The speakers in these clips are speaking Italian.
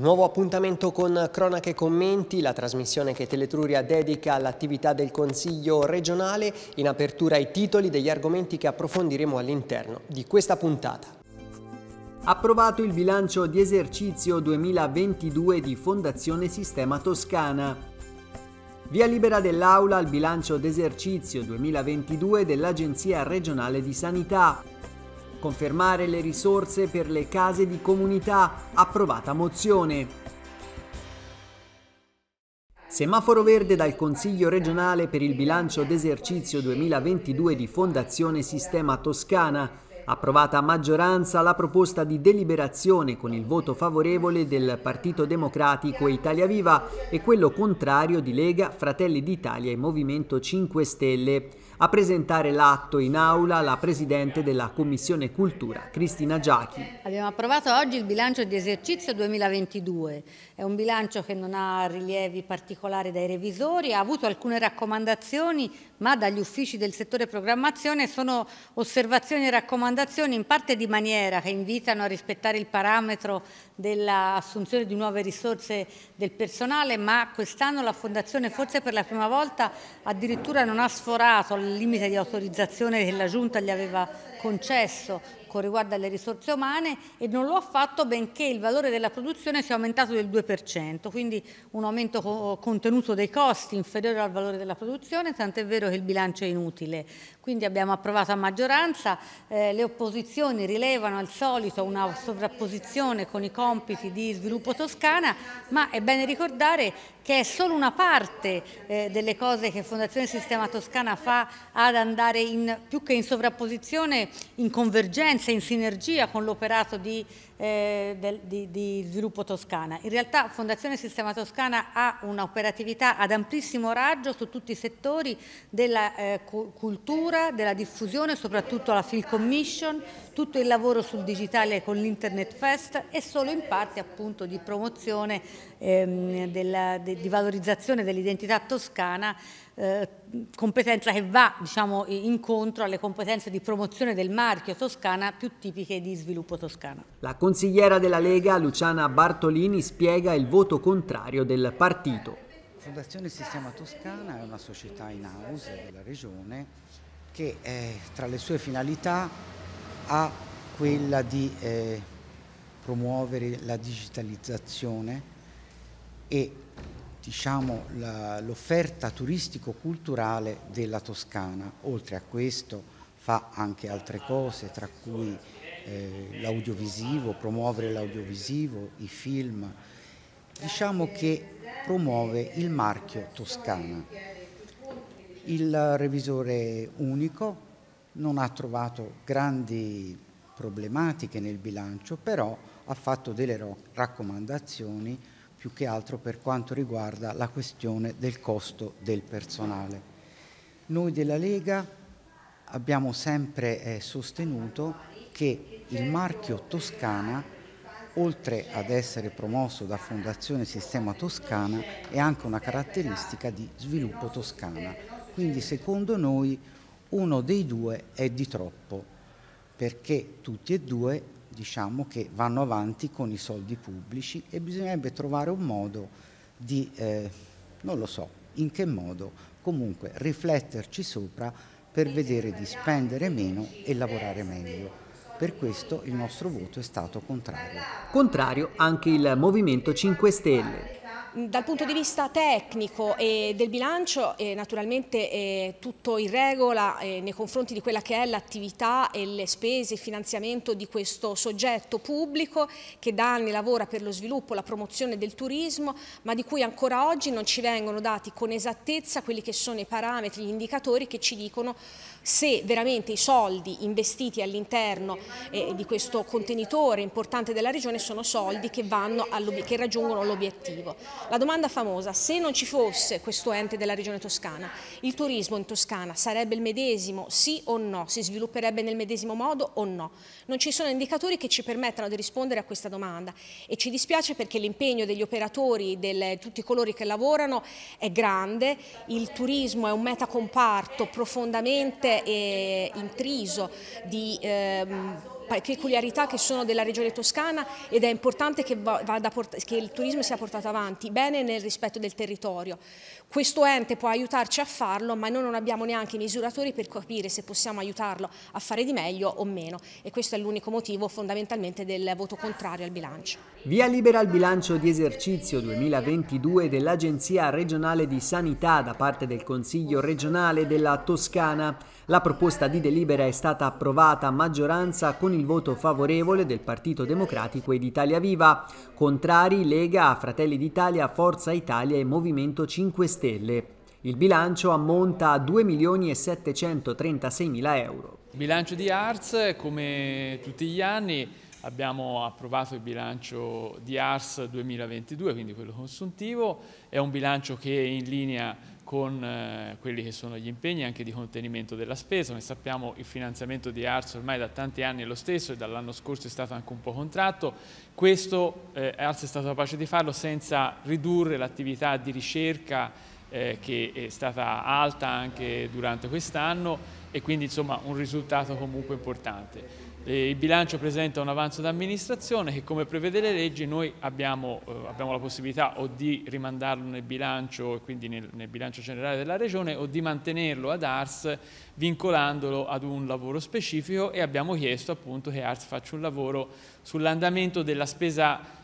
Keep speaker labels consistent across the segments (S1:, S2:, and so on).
S1: Nuovo appuntamento con Cronache e Commenti, la trasmissione che Teletruria dedica all'attività del Consiglio regionale, in apertura ai titoli degli argomenti che approfondiremo all'interno di questa puntata. Approvato il bilancio di esercizio 2022 di Fondazione Sistema Toscana. Via libera dell'Aula al bilancio d'esercizio 2022 dell'Agenzia regionale di sanità. Confermare le risorse per le case di comunità, approvata mozione. Semaforo verde dal Consiglio regionale per il bilancio d'esercizio 2022 di Fondazione Sistema Toscana. Approvata a maggioranza la proposta di deliberazione con il voto favorevole del Partito Democratico e Italia Viva e quello contrario di Lega, Fratelli d'Italia e Movimento 5 Stelle. A presentare l'atto in aula la Presidente della Commissione Cultura, Cristina Giachi.
S2: Abbiamo approvato oggi il bilancio di esercizio 2022. È un bilancio che non ha rilievi particolari dai revisori, ha avuto alcune raccomandazioni, ma dagli uffici del settore programmazione sono osservazioni e raccomandazioni in parte di maniera che invitano a rispettare il parametro dell'assunzione di nuove risorse del personale, ma quest'anno la Fondazione forse per la prima volta addirittura non ha sforato il limite di autorizzazione che la Giunta gli aveva concesso con riguardo alle risorse umane e non lo ha fatto benché il valore della produzione sia aumentato del 2%, quindi un aumento contenuto dei costi inferiore al valore della produzione, tant'è vero che il bilancio è inutile. Quindi abbiamo approvato a maggioranza, le opposizioni rilevano al solito una sovrapposizione con i compiti di sviluppo Toscana, ma è bene ricordare che è solo una parte delle cose che Fondazione Sistema Toscana fa ad andare più che in sovrapposizione, in convergenza, in sinergia con l'operato di sviluppo Toscana. In realtà Fondazione Sistema Toscana ha un'operatività ad amplissimo raggio su tutti i settori della cultura, della diffusione, soprattutto la Film Commission, tutto il lavoro sul digitale con l'Internet Fest e solo in parte appunto di promozione, di valorizzazione dell'identità toscana, competenza che va incontro alle competenze di promozione del marchio Toscana più tipiche di sviluppo Toscana.
S1: La consigliera della Lega Luciana Bartolini spiega il voto contrario del partito.
S3: Fondazione Sistema Toscana è una società in house della regione che tra le sue finalità ha quella di promuovere la digitalizzazione e l'offerta turistico-culturale della Toscana. Oltre a questo fa anche altre cose, tra cui l'audiovisivo, promuovere l'audiovisivo, i film. Diciamo che promuove il marchio Toscana. Il revisore unico non ha trovato grandi problematiche nel bilancio, però ha fatto delle raccomandazioni più che altro per quanto riguarda la questione del costo del personale. Noi della Lega abbiamo sempre sostenuto che il marchio Toscana, oltre ad essere promosso da Fondazione Sistema Toscana, è anche una caratteristica di sviluppo Toscana. Quindi secondo noi uno dei due è di troppo, perché tutti e due diciamo che vanno avanti con i soldi pubblici e bisognerebbe trovare un modo di, non lo so in che modo, comunque rifletterci sopra per vedere di spendere meno e lavorare meglio. Per questo il nostro voto è stato contrario.
S1: Contrario anche il Movimento 5 Stelle.
S4: Dal punto di vista tecnico e del bilancio naturalmente tutto in regola nei confronti di quella che è l'attività e le spese e il finanziamento di questo soggetto pubblico che da anni lavora per lo sviluppo e la promozione del turismo, ma di cui ancora oggi non ci vengono dati con esattezza quelli che sono i parametri, gli indicatori che ci dicono se veramente i soldi investiti all'interno di questo contenitore importante della regione sono soldi che raggiungono l'obiettivo. La domanda famosa: se non ci fosse questo ente della regione Toscana, il turismo in Toscana sarebbe il medesimo, sì o no? Si svilupperebbe nel medesimo modo o no? Non ci sono indicatori che ci permettano di rispondere a questa domanda e ci dispiace perché l'impegno degli operatori, di tutti coloro che lavorano è grande. Il turismo è un metacomparto profondamente intriso di peculiarità che sono della Regione Toscana, ed è importante che il turismo sia portato avanti bene nel rispetto del territorio. Questo ente può aiutarci a farlo, ma noi non abbiamo neanche i misuratori per capire se possiamo aiutarlo a fare di meglio o meno, e questo è l'unico motivo fondamentalmente del voto contrario al bilancio.
S1: Via libera al bilancio di esercizio 2022 dell'Agenzia regionale di sanità da parte del Consiglio regionale della Toscana. La proposta di delibera è stata approvata a maggioranza con il voto favorevole del Partito Democratico e di Italia Viva, contrari Lega, Fratelli d'Italia, Forza Italia e Movimento 5 Stelle. Il bilancio ammonta a 2.736.000 euro.
S5: Bilancio di ARS, come tutti gli anni, abbiamo approvato il bilancio di ARS 2022, quindi quello consuntivo. È un bilancio che è in linea con quelli che sono gli impegni anche di contenimento della spesa. Come sappiamo, il finanziamento di ARS ormai da tanti anni è lo stesso e dall'anno scorso è stato anche un po' contratto. Questo ARS è stato capace di farlo senza ridurre l'attività di ricerca che è stata alta anche durante quest'anno, e quindi insomma un risultato comunque importante. Il bilancio presenta un avanzo d'amministrazione che, come prevede le leggi, noi abbiamo la possibilità o di rimandarlo nel bilancio, e quindi nel bilancio generale della Regione, o di mantenerlo ad ARS vincolandolo ad un lavoro specifico, e abbiamo chiesto appunto che ARS faccia un lavoro sull'andamento della spesa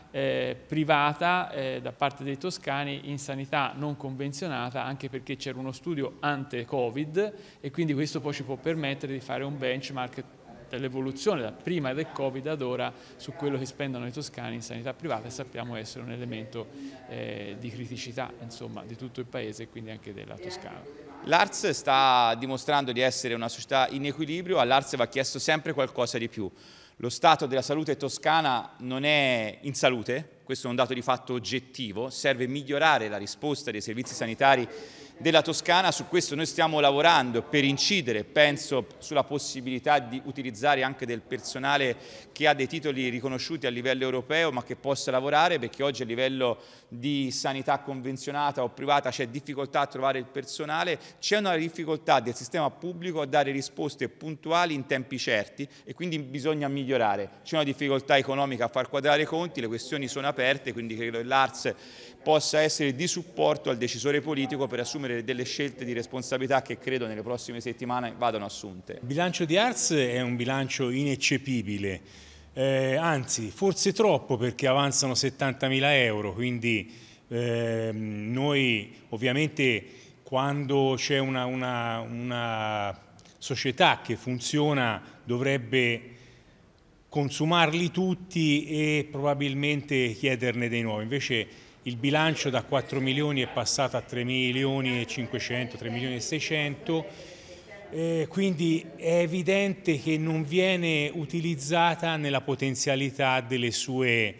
S5: privata da parte dei toscani in sanità non convenzionata, anche perché c'era uno studio ante-Covid, e quindi questo poi ci può permettere di fare un benchmark dell'evoluzione da prima del Covid ad ora su quello che spendono i toscani in sanità privata, e sappiamo essere un elemento di criticità, insomma, di tutto il Paese e quindi anche della Toscana.
S6: L'ARS sta dimostrando di essere una società in equilibrio. All'ARS va chiesto sempre qualcosa di più. Lo stato della salute toscana non è in salute, questo è un dato di fatto oggettivo, serve migliorare la risposta dei servizi sanitari della Toscana. Su questo noi stiamo lavorando per incidere, penso, sulla possibilità di utilizzare anche del personale che ha dei titoli riconosciuti a livello europeo, ma che possa lavorare, perché oggi a livello di sanità convenzionata o privata c'è difficoltà a trovare il personale, c'è una difficoltà del sistema pubblico a dare risposte puntuali in tempi certi, e quindi bisogna migliorare. C'è una difficoltà economica a far quadrare i conti, le questioni sono aperte, quindi credo che l'ARS possa essere di supporto al decisore politico per assumere delle scelte di responsabilità che credo nelle prossime settimane vadano assunte.
S7: Il bilancio di ARS è un bilancio ineccepibile, anzi forse troppo, perché avanzano 70.000 euro, quindi noi ovviamente quando c'è una società che funziona dovrebbe consumarli tutti e probabilmente chiederne dei nuovi. Invece il bilancio da 4 milioni è passato a 3 milioni e 500, 3 milioni e 600, quindi è evidente che non viene utilizzata nella potenzialità delle sue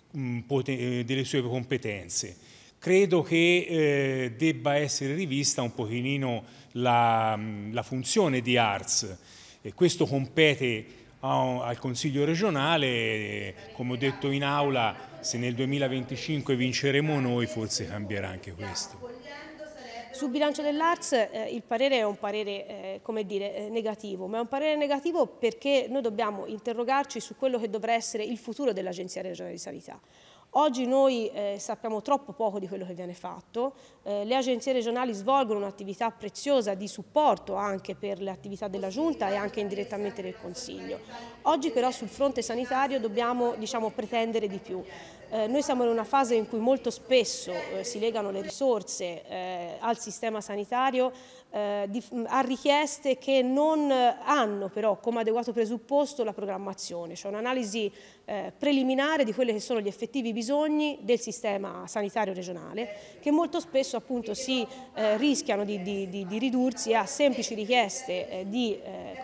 S7: competenze. Credo che debba essere rivista un pochino la funzione di ARS, e questo compete al Consiglio regionale. Come ho detto in aula, se nel 2025 vinceremo noi, forse cambierà anche questo.
S4: Sul bilancio dell'ARS il parere è un parere come dire, negativo, ma è un parere negativo perché noi dobbiamo interrogarci su quello che dovrà essere il futuro dell'Agenzia regionale di sanità. Oggi noi sappiamo troppo poco di quello che viene fatto, le agenzie regionali svolgono un'attività preziosa di supporto anche per le attività della Giunta e anche indirettamente del Consiglio. Oggi però sul fronte sanitario dobbiamo pretendere di più. Noi siamo in una fase in cui molto spesso si legano le risorse al sistema sanitario a richieste che non hanno però come adeguato presupposto la programmazione, cioè un'analisi preliminare di quelli che sono gli effettivi bisogni del sistema sanitario regionale, che molto spesso appunto si rischiano di ridursi a semplici richieste di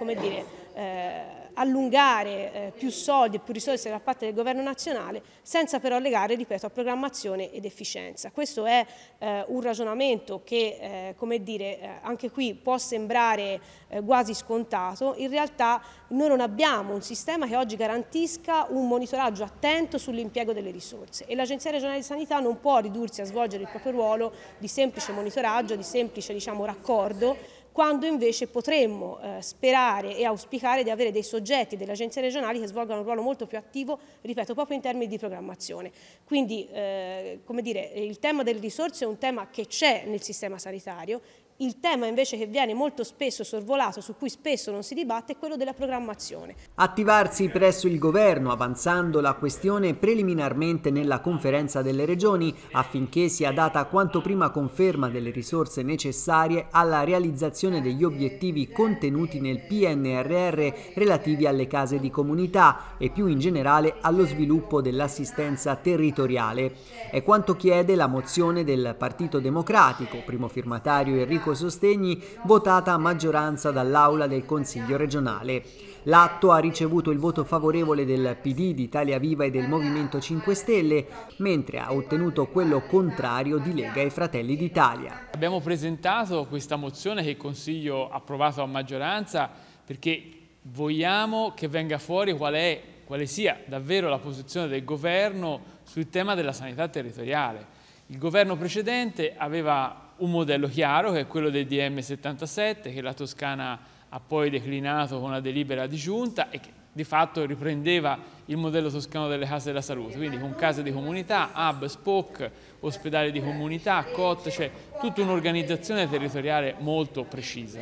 S4: allungare più soldi e più risorse da parte del governo nazionale, senza però legare, ripeto, a programmazione ed efficienza. Questo è un ragionamento che, anche qui può sembrare quasi scontato. In realtà noi non abbiamo un sistema che oggi garantisca un monitoraggio attento sull'impiego delle risorse, e l'Agenzia regionale di sanità non può ridursi a svolgere il proprio ruolo di semplice monitoraggio, di semplice raccordo, quando invece potremmo sperare e auspicare di avere dei soggetti, delle agenzie regionali che svolgano un ruolo molto più attivo, ripeto, proprio in termini di programmazione. Quindi, come dire, il tema delle risorse è un tema che c'è nel sistema sanitario. Il tema invece che viene molto spesso sorvolato, su cui spesso non si dibatte, è quello della programmazione.
S1: Attivarsi presso il governo avanzando la questione preliminarmente nella conferenza delle regioni affinché sia data quanto prima conferma delle risorse necessarie alla realizzazione degli obiettivi contenuti nel PNRR relativi alle case di comunità e più in generale allo sviluppo dell'assistenza territoriale. È quanto chiede la mozione del Partito Democratico, primo firmatario Enrico Sostegni, votata a maggioranza dall'Aula del Consiglio regionale. L'atto ha ricevuto il voto favorevole del PD, di Italia Viva e del Movimento 5 Stelle, mentre ha ottenuto quello contrario di Lega e Fratelli d'Italia.
S5: Abbiamo presentato questa mozione che il Consiglio ha approvato a maggioranza perché vogliamo che venga fuori quale sia davvero la posizione del governo sul tema della sanità territoriale. Il governo precedente aveva un modello chiaro, che è quello del DM77, che la Toscana ha poi declinato con una delibera di giunta e che di fatto riprendeva il modello toscano delle case della salute, quindi con case di comunità, hub, SPOC, ospedali di comunità, COT, cioè tutta un'organizzazione territoriale molto precisa.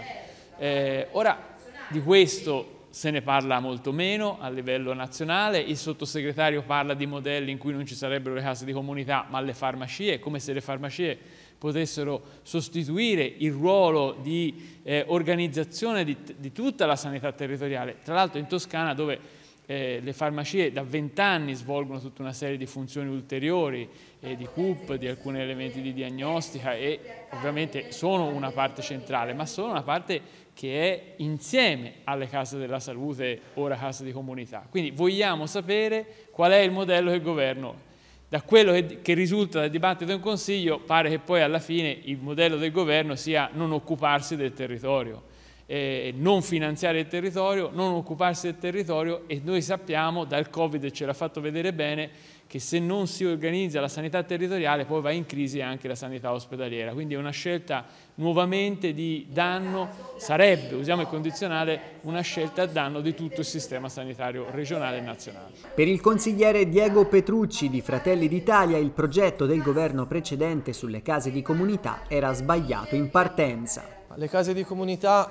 S5: Ora di questo se ne parla molto meno a livello nazionale, il sottosegretario parla di modelli in cui non ci sarebbero le case di comunità ma le farmacie, come se le farmacie potessero sostituire il ruolo di organizzazione di tutta la sanità territoriale. Tra l'altro in Toscana, dove le farmacie da 20 anni svolgono tutta una serie di funzioni ulteriori, di CUP, di alcuni elementi di diagnostica e ovviamente sono una parte centrale, ma sono una parte che è insieme alle case della salute, ora case di comunità. Quindi vogliamo sapere qual è il modello del governo. Da quello che risulta dal dibattito in Consiglio pare che poi alla fine il modello del governo sia non occuparsi del territorio, non finanziare il territorio, non occuparsi del territorio, e noi sappiamo dal Covid ce l'ha fatto vedere bene che se non si organizza la sanità territoriale poi va in crisi anche la sanità ospedaliera, quindi è una scelta nuovamente di danno, sarebbe, usiamo il condizionale, una scelta a danno di tutto il sistema sanitario regionale e nazionale.
S1: Per il consigliere Diego Petrucci di Fratelli d'Italia il progetto del governo precedente sulle case di comunità era sbagliato in partenza.
S8: Le case di comunità,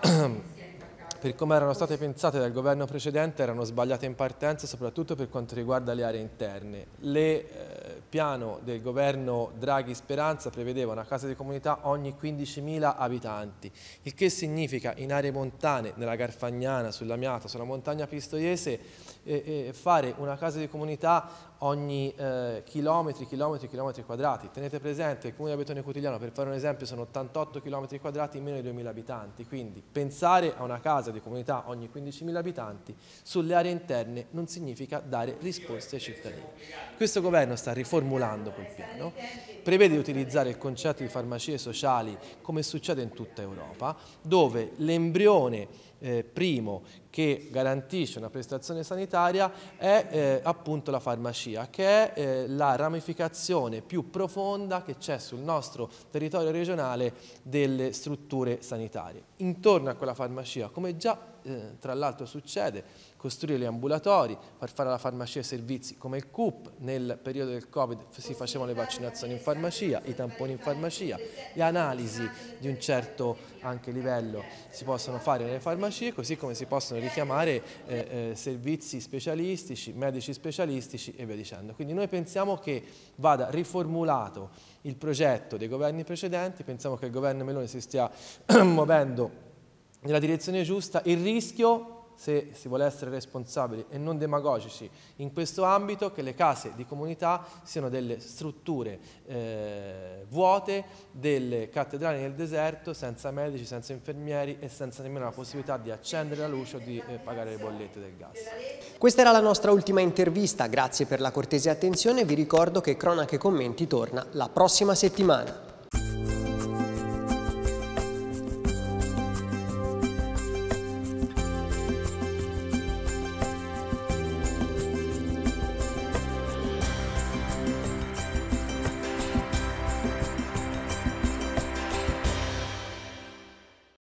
S8: per come erano state pensate dal governo precedente, erano sbagliate in partenza, soprattutto per quanto riguarda le aree interne. Il piano del governo Draghi-Speranza prevedeva una casa di comunità ogni 15.000 abitanti, il che significa in aree montane, nella Garfagnana, sull'Amiata, sulla montagna pistoiese, fare una casa di comunità ogni chilometri quadrati. Tenete presente che il comune di Abetone Cutigliano, per fare un esempio, sono 88 km quadrati in meno di 2.000 abitanti, quindi pensare a una casa di comunità ogni 15.000 abitanti sulle aree interne non significa dare risposte ai cittadini. Questo governo sta riformulando quel piano, prevede di utilizzare il concetto di farmacie sociali come succede in tutta Europa, dove l'embrione primo che garantisce una prestazione sanitaria è appunto la farmacia, che è la ramificazione più profonda che c'è sul nostro territorio regionale delle strutture sanitarie. Intorno a quella farmacia, come già tra l'altro succede, costruire gli ambulatori, far fare alla farmacia servizi come il CUP, nel periodo del Covid si facevano le vaccinazioni in farmacia, i tamponi in farmacia, le analisi di un certo anche livello si possono fare nelle farmacie, così come si possono richiamare servizi specialistici, medici specialistici e via dicendo. Quindi noi pensiamo che vada riformulato il progetto dei governi precedenti, pensiamo che il governo Meloni si stia muovendo nella direzione giusta. Il rischio, se si vuole essere responsabili e non demagogici in questo ambito, che le case di comunità siano delle strutture vuote, delle cattedrali nel deserto, senza medici, senza infermieri e senza nemmeno la possibilità di accendere la luce o di pagare le bollette del gas.
S1: Questa era la nostra ultima intervista, grazie per la cortese attenzione, vi ricordo che Cronache e Commenti torna la prossima settimana.